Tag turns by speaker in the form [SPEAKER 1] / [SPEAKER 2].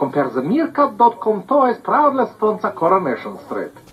[SPEAKER 1] Compare the Meerkat.com toys proudly sponsor Coronation Street.